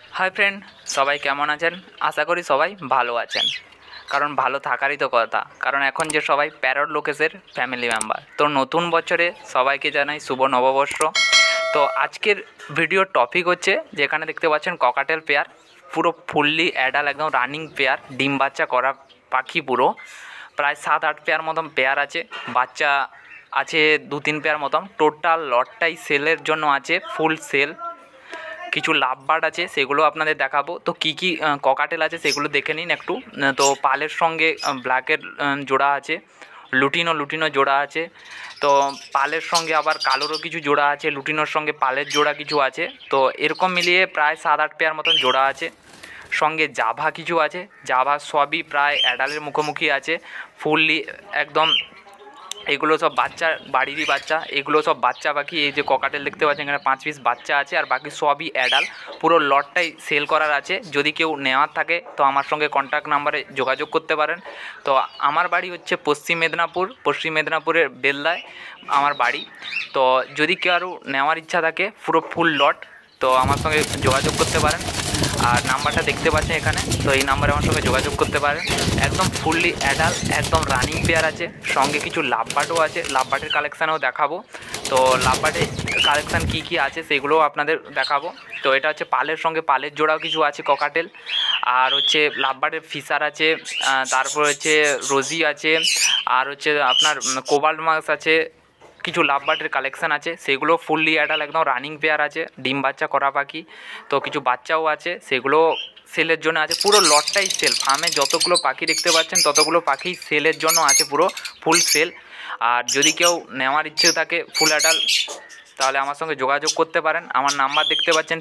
Hi friend, সবাই কেমন আছেন? আশা করি সবাই ভালো আছেন, কারণ ভালো থাকারই তো কথা। কারণ এখন যে সবাই প্যারট লোকেশের ফ্যামিলি মেম্বার, তো নতুন বছরে সবাইকে জানাই শুভ নববর্ষ। তো আজকের ভিডিওর টপিক হচ্ছে, যেখানে দেখতে পাচ্ছেন ককাটেল পেয়ার, পুরো ফুললি অ্যাডাল, একদম রানিং পেয়ার, ডিম বাচ্চা করা পাখি। পুরো প্রায় 7-8 পেয়ার মতন পেয়ার আছে, বাচ্চা আছে 2-3 পেয়ার মতন। টোটাল লটটাই সেলের জন্য আছে, ফুল সেল। কিছু লাভ বার্ড আছে, সেগুলো আপনাদের দেখাবো। তো কী কী ককাটেল আছে সেগুলো দেখে নিন একটু। তো পালের সঙ্গে ব্ল্যাকের জোড়া আছে, লুটিনো জোড়া আছে। তো পালের সঙ্গে আবার কালোরও কিছু জোড়া আছে, লুটিনোর সঙ্গে পালের জোড়া কিছু আছে। তো এরকম মিলিয়ে প্রায় 7-8 পেয়ার মতন জোড়া আছে। সঙ্গে জাভা কিছু আছে, জাভা সবই প্রায় অ্যাডালের মুখোমুখি আছে, ফুললি একদম। এগুলো সব বাচ্চা, বাড়িরই বাচ্চা, এগুলো সব বাচ্চা পাখি। এই যে ককাটেল দেখতে পাচ্ছেন, এখানে 5 পিস বাচ্চা আছে, আর বাকি সবই অ্যাডাল। পুরো লটটাই সেল করার আছে। যদি কেউ নেওয়ার থাকে তো আমার সঙ্গে কন্ট্যাক্ট নাম্বারে যোগাযোগ করতে পারেন। তো আমার বাড়ি হচ্ছে পশ্চিম মেদিনীপুরের বেলদায় আমার বাড়ি। তো যদি কেউ আরও নেওয়ার ইচ্ছা থাকে পুরো ফুল লট, তো আমার সঙ্গে যোগাযোগ করতে পারেন। আর নাম্বারটা দেখতে পাচ্ছেন এখানে, তো এই নাম্বারে আমার সঙ্গে যোগাযোগ করতে পারেন। একদম ফুললি অ্যাডাল্ট, একদম রানিং পেয়ার আছে। সঙ্গে কিছু লাভ বার্ডও আছে, লাভ বার্ডের কালেকশানও দেখাবো। তো লাভ বার্ডের কালেকশান কী কী আছে সেগুলোও আপনাদের দেখাবো। তো এটা হচ্ছে পালের সঙ্গে পালের জোড়াও কিছু আছে ককাটেল, আর হচ্ছে লাভ বার্ডের ফিশার আছে, তারপর হচ্ছে রোজি আছে, আর হচ্ছে আপনার কোবাল্ট মাস্ক আছে। কিছু লাভ বার্ডের কালেকশান আছে, সেগুলো ফুললি অ্যাডাল, একদম রানিং পেয়ার আছে, ডিম বাচ্চা করা পাখি। তো কিছু বাচ্চাও আছে, সেগুলো সেলের জন্য আছে। পুরো লটটাই সেল। ফার্মে যতগুলো পাখি দেখতে পাচ্ছেন ততগুলো পাখি সেলের জন্য আছে, পুরো ফুল সেল। আর যদি কেউ নেওয়ার ইচ্ছে থাকে ফুল অ্যাডাল, তাহলে আমার সঙ্গে যোগাযোগ করতে পারেন। আমার নাম্বার দেখতে পাচ্ছেন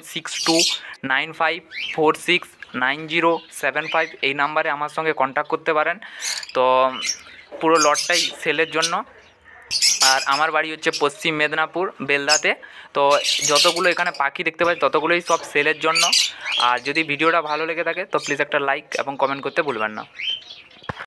6295469075। এই নাম্বারে আমার সঙ্গে কন্ট্যাক্ট করতে পারেন। তো পুরো লটটাই সেলের জন্য। আর আমার বাড়ি হচ্ছে পশ্চিম মেদিনীপুর বেলদাতে। তো যতগুলো এখানে পাখি দেখতে পাচ্ছি ততগুলোই সব সেলের জন্য। আর যদি ভিডিওটা ভালো লেগে থাকে তো প্লিজ একটা লাইক এবং কমেন্ট করতে ভুলবেন না।